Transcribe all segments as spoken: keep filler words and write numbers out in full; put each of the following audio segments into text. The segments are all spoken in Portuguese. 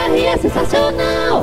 R é sensacional!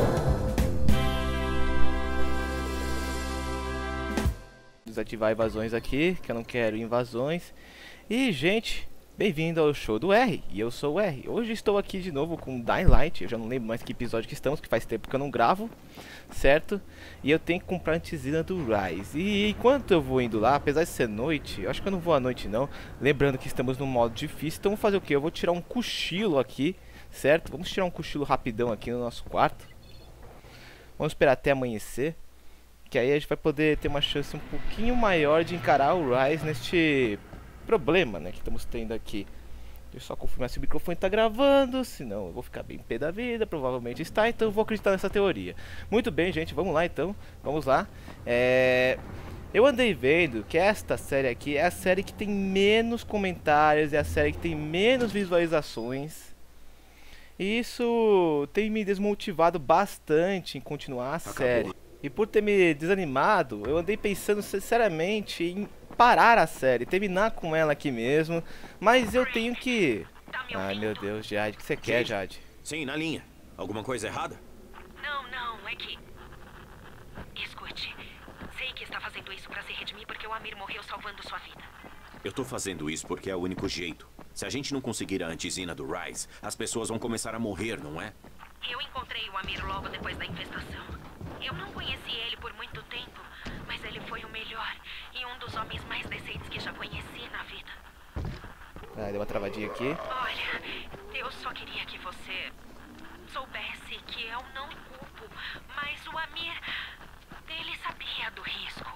Desativar invasões aqui, que eu não quero invasões. E, gente, bem-vindo ao show do R, e eu sou o R. Hoje estou aqui de novo com Dying Light. Eu já não lembro mais que episódio que estamos, que faz tempo que eu não gravo, certo? E eu tenho que comprar antizina do Rise. E enquanto eu vou indo lá, apesar de ser noite, eu acho que eu não vou à noite não. Lembrando que estamos no modo difícil, então vamos fazer o que? Eu vou tirar um cochilo aqui, certo? Vamos tirar um cochilo rapidão aqui no nosso quarto. Vamos esperar até amanhecer, que aí a gente vai poder ter uma chance um pouquinho maior de encarar o Rise neste problema, né, que estamos tendo aqui. Deixa eu só confirmar se o microfone está gravando, senão eu vou ficar bem pé da vida. Provavelmente está, então eu vou acreditar nessa teoria. Muito bem, gente, vamos lá então, vamos lá. É... Eu andei vendo que esta série aqui é a série que tem menos comentários, é a série que tem menos visualizações. E isso tem me desmotivado bastante em continuar a Acabou. série. E por ter me desanimado, eu andei pensando sinceramente em parar a série, terminar com ela aqui mesmo. Mas eu tenho que... Ai meu Deus, Jade, o que você quer, Jade? Sim, na linha. Alguma coisa errada? Não, não, é que... Escute, sei que está fazendo isso para se redimir porque o Amir morreu salvando sua vida. Eu tô fazendo isso porque é o único jeito. Se a gente não conseguir a antizina do Rise, as pessoas vão começar a morrer, não é? Eu encontrei o Amir logo depois da infestação. Eu não conheci ele por muito tempo, mas ele foi o melhor e um dos homens mais decentes que já conheci na vida. Ah, deu uma travadinha aqui. Olha, eu só queria que você soubesse que eu não culpo, mas o Amir, ele sabia do risco.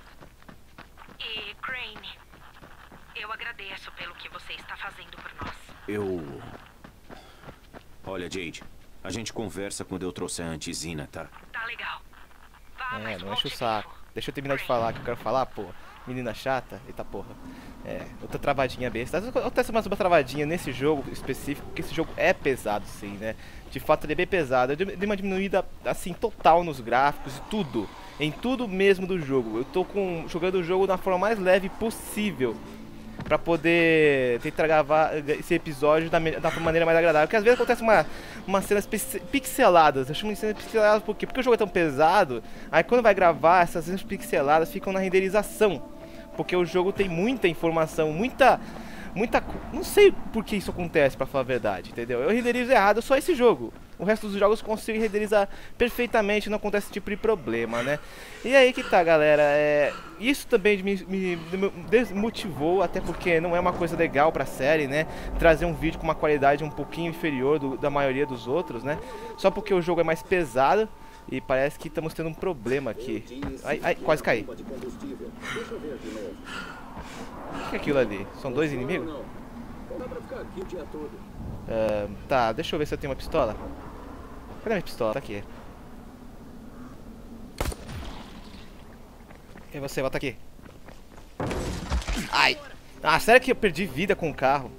E, Crane, eu agradeço pelo que você está fazendo por nós. Eu... Olha, Jade, a gente conversa quando eu trouxer a antizina, tá? Tá legal. Vá, É, não enche o saco. Deixa eu terminar de falar que eu quero falar, pô. Menina chata. Eita porra. É, outra travadinha besta. Acontece mais uma travadinha nesse jogo específico, porque esse jogo é pesado sim, né? De fato ele é bem pesado. Eu dei uma diminuída assim total nos gráficos e tudo. Em tudo mesmo do jogo. Eu tô com, jogando o jogo da forma mais leve possível, pra poder tentar gravar esse episódio da, da maneira mais agradável. Porque às vezes acontece uma, umas cenas pixeladas. Eu chamo de cenas pixeladas por quê? Porque o jogo é tão pesado. Aí quando vai gravar, essas cenas pixeladas ficam na renderização. Porque o jogo tem muita informação, muita... Muita... Não sei por que isso acontece, pra falar a verdade, entendeu? Eu renderizo errado só esse jogo. O resto dos jogos eu consigo renderizar perfeitamente, não acontece esse tipo de problema, né? E aí que tá, galera, é... isso também me, me, me desmotivou, até porque não é uma coisa legal pra série, né? Trazer um vídeo com uma qualidade um pouquinho inferior do, da maioria dos outros, né? Só porque o jogo é mais pesado e parece que estamos tendo um problema aqui. Ai, ai, quase caí. O que é aquilo ali? São dois inimigos? Uh, tá, deixa eu ver se eu tenho uma pistola. Cadê minha pistola? Tá aqui. E você, volta aqui. Ai! Ah, sério que eu perdi vida com o carro?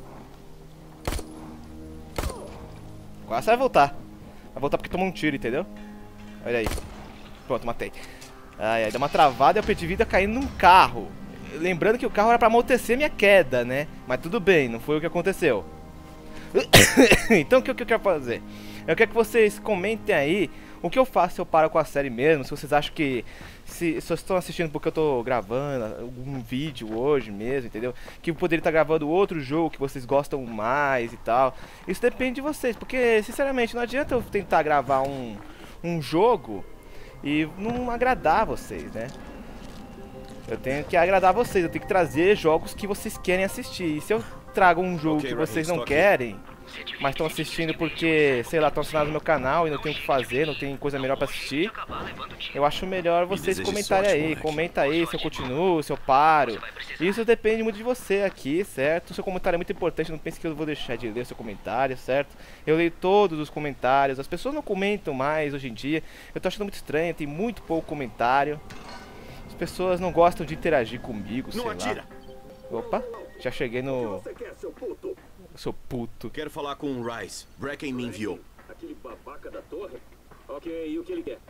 Agora você vai voltar. Vai voltar porque tomou um tiro, entendeu? Olha aí. Pronto, matei. Ai, ai, deu uma travada e eu perdi vida caindo num carro. Lembrando que o carro era pra amortecer minha queda, né? Mas tudo bem, não foi o que aconteceu. Então o que, o que eu quero fazer? Eu quero que vocês comentem aí o que eu faço se eu paro com a série mesmo. Se vocês acham que... Se, se vocês estão assistindo porque eu tô gravando algum vídeo hoje mesmo, entendeu? Que eu poderia estar gravando outro jogo que vocês gostam mais e tal. Isso depende de vocês, porque sinceramente não adianta eu tentar gravar um, um jogo e não agradar vocês, né? Eu tenho que agradar vocês, eu tenho que trazer jogos que vocês querem assistir. E se eu trago um jogo okay, que vocês não querem, mas estão assistindo porque, sei lá, estão assinados no meu canal e não tem o que fazer, não tem coisa melhor pra assistir, eu acho melhor vocês comentarem aí. Comenta aí se eu continuo, se eu paro. Isso depende muito de você aqui, certo? Seu comentário é muito importante, não pense que eu vou deixar de ler seu comentário, certo? Eu leio todos os comentários, as pessoas não comentam mais hoje em dia. Eu tô achando muito estranho, tem muito pouco comentário. As pessoas não gostam de interagir comigo, sei lá. Opa, já cheguei no... Seu puto. Quero falar com o Rise. Bracken me enviou. Aquele babaca da torre? Ok, e o que ele quer?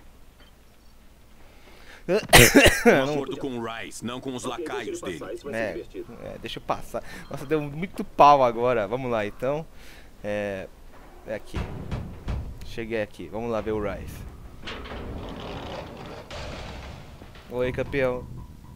Um acordo com o Rise, não com os lacaios dele. É, é, deixa eu passar. Nossa, deu muito pau agora. Vamos lá, então. É, é aqui. cheguei aqui. Vamos lá ver o Rise. Oi, campeão.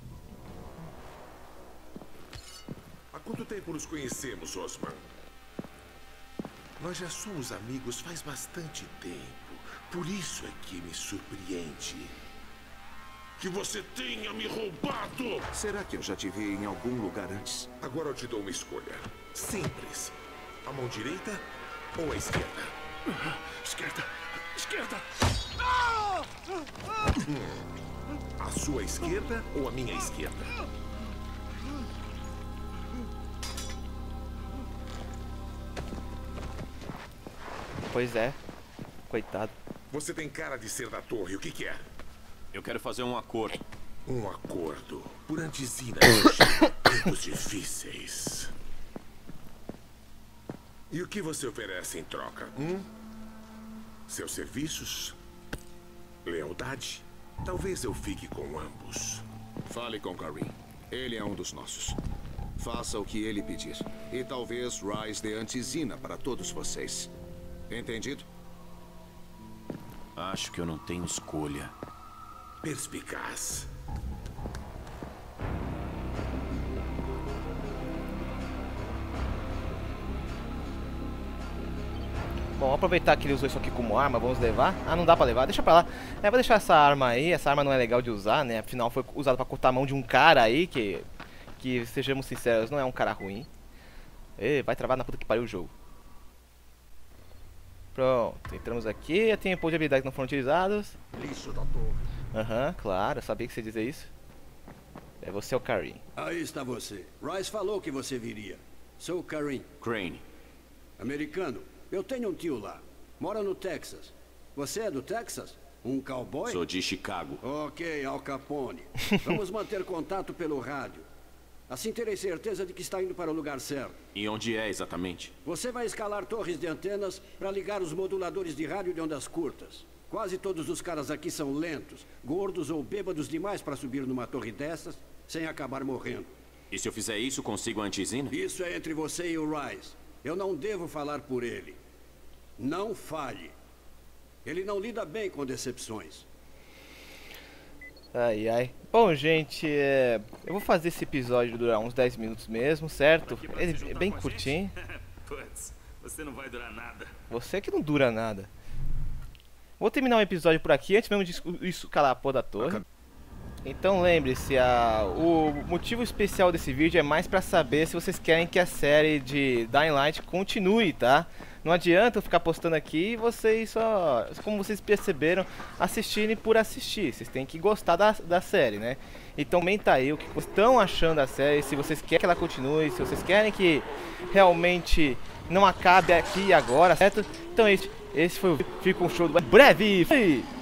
Há quanto tempo nos conhecemos, Osman? Nós já somos amigos faz bastante tempo. Por isso é que me surpreende que você tenha me roubado. Será que eu já te vi em algum lugar antes? Agora eu te dou uma escolha. Simples. A mão direita ou a esquerda? Esquerda! Esquerda! Hum. A sua esquerda ou a minha esquerda? Pois é. Coitado. Você tem cara de ser da torre. O que que é? Eu quero fazer um acordo. Um acordo. Por Antizina hoje. Tempos difíceis. E o que você oferece em troca? Hum? Seus serviços? Lealdade? Talvez eu fique com ambos. Fale com Karim. Ele é um dos nossos. Faça o que ele pedir. E talvez Rise dê Antizina para todos vocês. Entendido? Acho que eu não tenho escolha. Perspicaz. Bom, vamos aproveitar que ele usou isso aqui como arma, vamos levar. Ah, não dá pra levar, deixa pra lá. É, vou deixar essa arma aí, essa arma não é legal de usar, né? Afinal foi usada pra cortar a mão de um cara aí, que, que sejamos sinceros, não é um cara ruim. Ei, vai travar na puta que pariu o jogo. Pronto, entramos aqui, tem pontos de habilidade que não foram utilizados. Lixo da torre. Aham, uhum, claro, eu sabia que você ia dizer isso. É você, é o Karim. Aí está você. Rice falou que você viria. Sou o Karim. Crane. Americano. Eu tenho um tio lá. Mora no Texas. Você é do Texas? Um cowboy? Sou de Chicago. Ok, Al Capone. Vamos manter contato pelo rádio. Assim terei certeza de que está indo para o lugar certo. E onde é exatamente? Você vai escalar torres de antenas para ligar os moduladores de rádio de ondas curtas. Quase todos os caras aqui são lentos, gordos ou bêbados demais para subir numa torre dessas sem acabar morrendo. E se eu fizer isso, consigo a Antizina? Isso é entre você e o Rise. Eu não devo falar por ele. Não falhe. Ele não lida bem com decepções. Ai, ai. Bom, gente, é... eu vou fazer esse episódio durar uns dez minutos mesmo, certo? Ele é bem curtinho. Putz, você não vai durar nada. Você que não dura nada. Vou terminar o episódio por aqui, antes mesmo de isso calar a porra da torre. Então lembre-se, a... o motivo especial desse vídeo é mais pra saber se vocês querem que a série de Dying Light continue, tá? Não adianta eu ficar postando aqui e vocês só, como vocês perceberam, assistirem por assistir. Vocês têm que gostar da, da série, né? Então comenta aí o que vocês estão achando da série, se vocês querem que ela continue, se vocês querem que realmente não acabe aqui e agora, certo? Então esse, esse foi o Fica um Show do breve. Fui!